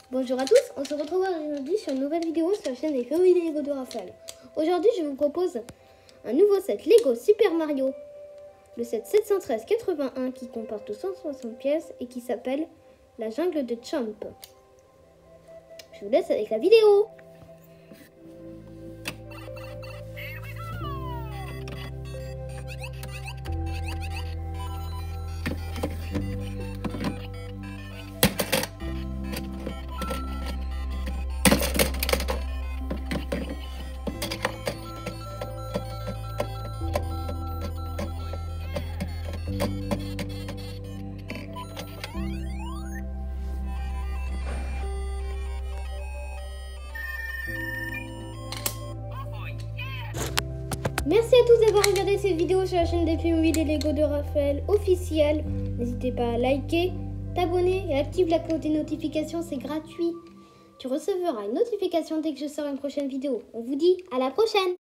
Bonjour à tous, on se retrouve aujourd'hui sur une nouvelle vidéo sur la chaîne des favoris des Lego de Raphaël. Aujourd'hui, je vous propose un nouveau set Lego Super Mario, le set 713-81 qui comporte 160 pièces et qui s'appelle la jungle de Champ. Je vous laisse avec la vidéo. Merci à tous d'avoir regardé cette vidéo sur la chaîne des favoris des Lego de Raphaël officiel. N'hésitez pas à liker, t'abonner et activer la cloche des notifications, c'est gratuit. Tu recevras une notification dès que je sors une prochaine vidéo. On vous dit à la prochaine!